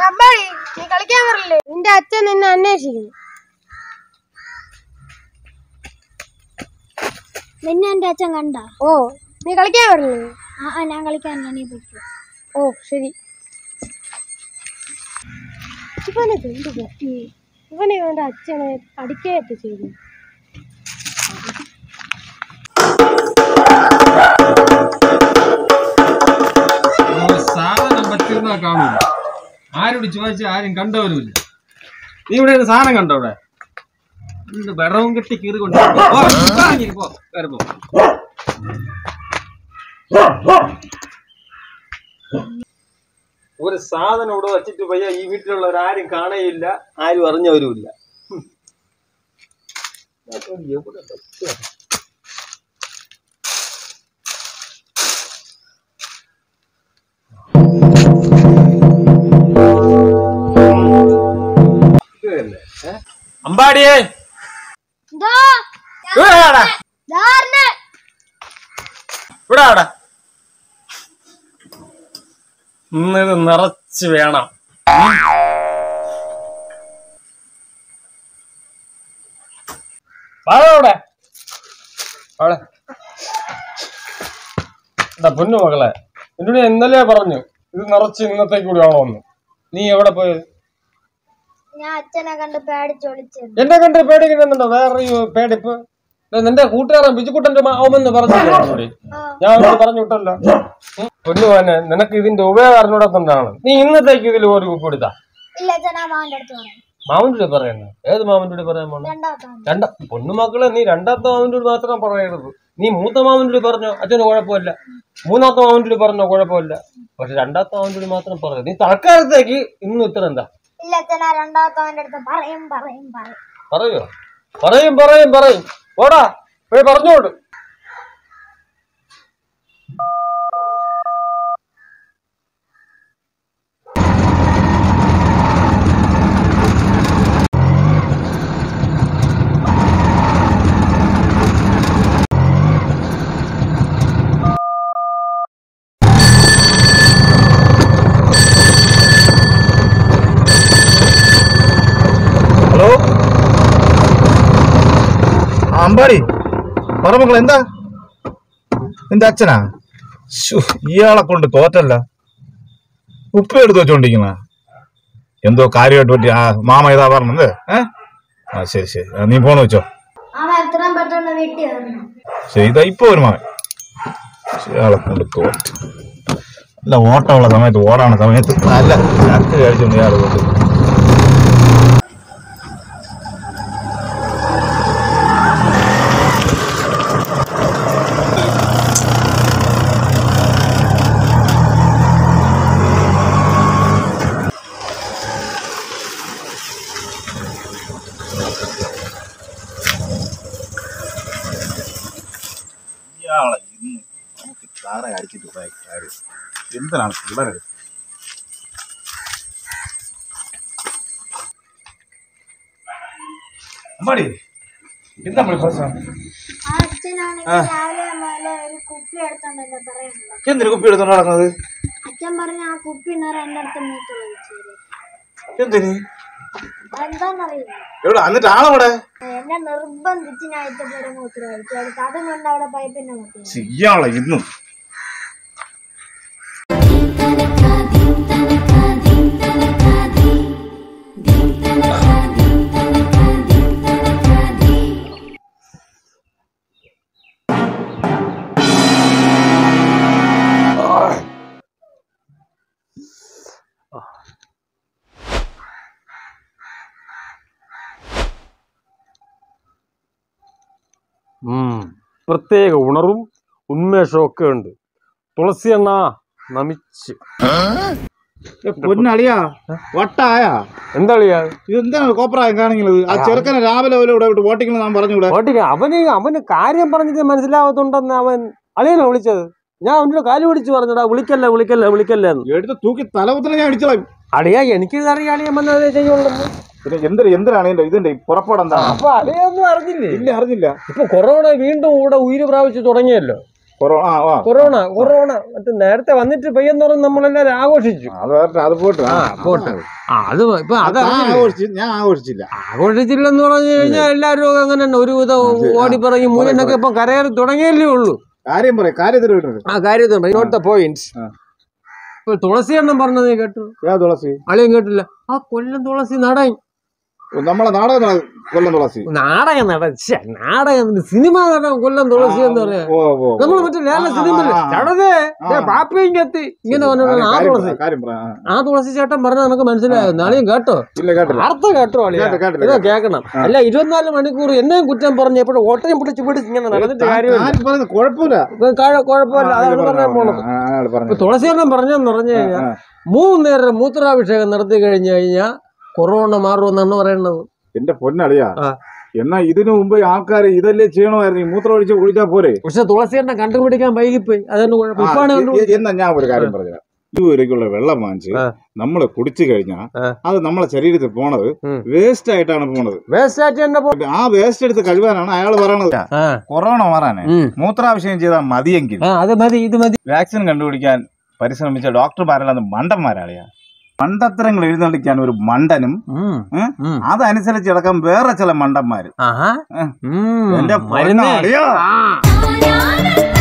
നീ കളിക്കാൻ വരില്ലേ? നിന്റെ അച്ഛൻ നിന്നെ അന്വേഷിക്കുന്നു. നിന്നെ എന്റെ അച്ഛൻ കണ്ട? ഓ, നീ കളിക്കാൻ വരില്ലേ? ഞാൻ കളിക്കാനില്ല, നീ പോയിക്കോ. ഓ ശരി. ഇവനെ എന്ത് പറ്റി? ഇവന്റെ അച്ഛനെ അടിക്കുകയൊക്കെ ചെയ്തു. സാധനം പറ്റിരുന്നാ കാണൂല. ആരോട് ചോദിച്ചാൽ ആരും കണ്ടവരുമില്ല. നീ ഇവിടെ ഒരു സാധനം കണ്ടോ? ഇവിടെ വെറവും കെട്ടി കീറി കൊണ്ട് ഒരു സാധനം ഇവിടെ വച്ചിട്ട് പോയ ഈ വീട്ടിലുള്ളവരാരും കാണയില്ല, ആരും അറിഞ്ഞവരുമില്ല. അമ്പാടിയേ ഇവിടെ ഇന്നത് നിറച്ച് വേണം. അവിടെ അവിടെ എന്താ പൊന്നു മകളെ, എന്നോട് ഇന്നലെ പറഞ്ഞു ഇത് നിറച്ച് ഇന്നത്തേക്ക് കൂടി ആണോന്ന്. നീ എവിടെ പോയത്? ഞാൻ അച്ഛനെ കണ്ട് പേടിച്ചൊളിച്ചു. എന്നെ കണ്ട് പേടിക്കുന്നുണ്ടോ? വേറെ പേടിപ്പ് നിന്റെ കൂട്ടുകാരൻ ബിജുക്കുട്ടന്റെ മാവെന്ന് പറഞ്ഞില്ലേ? ഞാൻ അവനോട് പറഞ്ഞു വിട്ടല്ലോ. പൊന്നു പോനെ, നിനക്ക് ഇതിന്റെ ഉപയോഗം അറിഞ്ഞൂടാത്തോണ്ടാണ്. നീ ഇന്നത്തേക്ക് ഇതിൽ ഒരു കുപ്പ് എടുത്താ. മാമന്റെ പറയുന്നു. ഏത് മാമന്റെ പറയാൻ പോണ? പൊന്നുമക്കളെ, നീ രണ്ടാമത്തെ മാമന്റെ മാത്രം പറയരുത്. നീ മൂത്ത മാമന്റെ പറഞ്ഞോ അച്ഛന് കുഴപ്പമില്ല, മൂന്നാമത്തെ മാമന്റെ പറഞ്ഞോ കുഴപ്പമില്ല, പക്ഷെ രണ്ടാമത്തെ മാമന്റെ മാത്രം പറയരുത്. നീ തൽക്കാലത്തേക്ക് ഇന്ന് ഇത്ര എന്താ പറയോ? പറയും ഓടാ പോയി പറഞ്ഞോട്. അമ്പാടി പറ മക്കളെ, എന്താ നിന്റെ അച്ഛനാ? ഇയാളെ കൊണ്ട് തോറ്റല്ല, ഉപ്പ് എടുത്ത് വെച്ചോണ്ടിരിക്കുന്ന എന്തോ കാര്യമായിട്ട് പറ്റി. ആ മാമ ഏതാ പറഞ്ഞത്? ആ ശരി ശരി, നീ പോണ വെച്ചോ. ശരി, ഇതാ ഇപ്പൊ ഒരു മാമൻ. ഇയാളെ കൊണ്ട് തോറ്റ അല്ല, ഓട്ടമുള്ള സമയത്ത് ഓടാണ് സമയത്ത് നല്ല ചക്ക് കഴിച്ചോണ്ട് ഇയാളെ കൊണ്ട്. എന്തിനാണ് പിള്ളേര്? അമ്പാടി എന്താ പ്രശ്നം? എന്തിനു കുപ്പി എടുത്തോണ്ട് നടക്കുന്നത്? അച്ഛൻ പറഞ്ഞ ആ കുപ്പി എന്റെ അടുത്ത് മൂത്ത് എന്തിന്? എന്താന്നറിയില്ല. എവിടെ എന്നിട്ട് ആളവിടെ? എന്നെ നിർബന്ധിച്ച് ഞാൻ ഇത്തപ്പേരെ മൂത്ത് കഴിച്ചു. അതും കൊണ്ട് അവിടെ പൈപ്പിന്റെ മുട്ടി. ഇയാളെ ഇന്നും പ്രത്യേക ഉണർവും ഉന്മേഷവും ഒക്കെ ഉണ്ട്. തുളസി എണ്ണ നമിച്ച്. പൊന്നളിയാ വട്ടായ എന്താളിയാ ഇതെന്താണ് കോപ്രായം കാണിക്കുന്നത്? ആ ചെറുക്കനെ രാവിലെ വോട്ടിങ് ഞാൻ പറഞ്ഞൂടെ? അവന് കാര്യം പറഞ്ഞിട്ട് മനസ്സിലാവത്തുണ്ടെന്ന് അവൻ അളിയനെ വിളിച്ചത്. ഞാൻ അവനോട് കാല് പിടിച്ച് പറഞ്ഞടാ, വിളിക്കല്ലേ എടുത്ത് തൂക്കി തലകുത്തനെ ഞാൻ അടിച്ചോളാം. അളിയാ എനിക്ക് അറിയാം അളിയൻ വന്നതേ ചെയ്യുള്ളൂ. എന്തിനാണ് ഇതിന്റെ പുറപ്പാടെന്താ? അപ്പൊ അളിയൊന്നും അറിഞ്ഞില്ലേ? ഇല്ല, അറിഞ്ഞില്ല. ഇപ്പൊ കൊറോണ വീണ്ടും ഇവിടെ ഉയിര് പ്രാപിച്ചു തുടങ്ങിയല്ലോ. കൊറോണ മറ്റേ നേരത്തെ വന്നിട്ട് പെയ്യെന്ന് പറഞ്ഞ് നമ്മളെല്ലാരും ആഘോഷിച്ചു. അത് പോട്ടെ. അത് ഇപ്പൊ ഞാൻ ആഘോഷിച്ചില്ല. ആഘോഷിച്ചില്ലെന്ന് പറഞ്ഞു കഴിഞ്ഞാൽ എല്ലാരും അങ്ങനെ തന്നെ ഒരു വിധം ഓടി പറയും മൂലനൊക്കെ ഇപ്പൊ കരയേറി തുടങ്ങിയല്ലേ ഉള്ളൂ. കാര്യത്തിലുണ്ട് ഇവിടുത്തെ പോയിന്റ്സ്. ഇപ്പൊ തുളസി എണ്ണം പറഞ്ഞത് നീ കേട്ടു? തുളസി അളിയും കേട്ടില്ല. ആ കൊല്ലം തുളസി നടയും. നമ്മളെ കൊല്ലം തുളസി നാടകം സിനിമ നടൻ കൊല്ലം തുളസി എന്ന് പറയാ. നമ്മള് മറ്റേ ലേല സിനിമ പാപ്പയും കത്തി ഇങ്ങനെ പറഞ്ഞ ആ തുളസി ചേട്ടൻ പറഞ്ഞ നമുക്ക് മനസ്സിലായോ? നാളെയും കേട്ടോ? വാർത്ത കേട്ടോ? ഇതാ കേക്കണം. അല്ല 24 മണിക്കൂർ എന്നെയും കുറ്റം പറഞ്ഞ എപ്പോഴും ഓട്ടയും പിടിച്ച് ഇങ്ങനെ നടന്നിട്ട് കാര്യമില്ല. കുഴപ്പമില്ല. അതാണ് പറയാൻ പോണത്. ഇപ്പൊ തുളസി എണ്ണം പറഞ്ഞെന്ന് പറഞ്ഞു കഴിഞ്ഞാൽ 3 നേരം മൂത്രാഭിഷേകം നടത്തി കഴിഞ്ഞു കഴിഞ്ഞാൽ കൊറോണ മാറുമെന്നാണ് പറയുന്നത്. എന്റെ പൊന്നളിയാ, എന്നാ ഇതിനു മുമ്പ് ആൾക്കാര് ഇതല്ലേ ചെയ്യണമായിരുന്നു, മൂത്രം ഒഴിച്ച് കുളിച്ചാ പോരെ. പക്ഷെ തുളസി എണ്ണ കണ്ടുപിടിക്കാൻ വൈകിപ്പോയി. എന്നാ ഞാൻ ഒരു കാര്യം പറഞ്ഞുതരാം. ഇതുവരെക്കുള്ള വെള്ളം വാങ്ങിച്ച് നമ്മള് കുടിച്ചു കഴിഞ്ഞാൽ അത് നമ്മളെ ശരീരത്തിൽ പോണത് വേസ്റ്റ് ആയിട്ടാണ് പോണത്. ആ വേസ്റ്റ് എടുത്ത് കഴുകാനാണ് അയാൾ പറയണത്. കൊറോണ മാറാന് മൂത്രാഭിഷേകം ചെയ്താൽ മതിയെങ്കിൽ വാക്സിൻ കണ്ടുപിടിക്കാൻ പരിശ്രമിച്ച ഡോക്ടർമാരെല്ലാം മണ്ടന്മാരാളിയാ. മണ്ടത്തരങ്ങൾ എഴുന്നള്ളിക്കാൻ ഒരു മണ്ടനും അതനുസരിച്ച് കിടക്കാൻ വേറെ ചില മണ്ടന്മാര്. എന്റെ